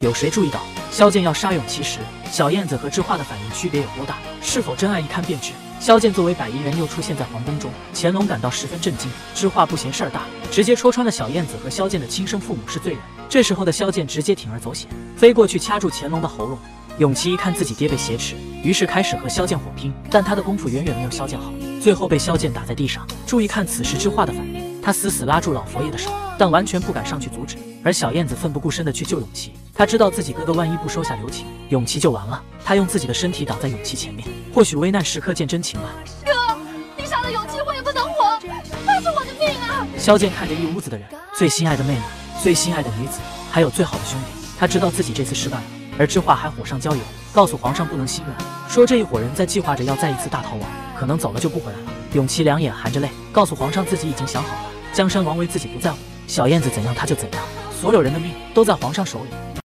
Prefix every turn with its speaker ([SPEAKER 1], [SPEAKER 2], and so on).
[SPEAKER 1] 有谁注意到萧剑要杀永琪时，小燕子和知画的反应区别有多大？是否真爱一看便知。萧剑作为百夷人又出现在皇宫中，乾隆感到十分震惊。知画不嫌事儿大，直接戳穿了小燕子和萧剑的亲生父母是罪人。这时候的萧剑直接铤而走险，飞过去掐住乾隆的喉咙。永琪一看自己爹被挟持，于是开始和萧剑火拼，但他的功夫远远没有萧剑好，最后被萧剑打在地上。注意看此时知画的反应，他死拉住老佛爷的手，但完全不敢上去阻止。而小燕子奋不顾身的去救永琪，他知道自己哥哥万一不收下留情，永琪就完了。他用自己的身体挡在永琪前面，或许危难时刻见真情吧。
[SPEAKER 2] 哥，你杀了永琪，我也不能活，他是我的命啊！
[SPEAKER 1] 萧剑看着一屋子的人，最心爱的妹妹，最心爱的女子，还有最好的兄弟，他知道自己这次失败了。而知画还火上浇油，告诉皇上不能心软，说这一伙人在计划着要再一次大逃亡，可能走了就不回来了。永琪两眼含着泪，告诉皇上自己已经想好了，江山王位自己不在乎，小燕子怎样他就怎样，所有人的命都在皇上手里。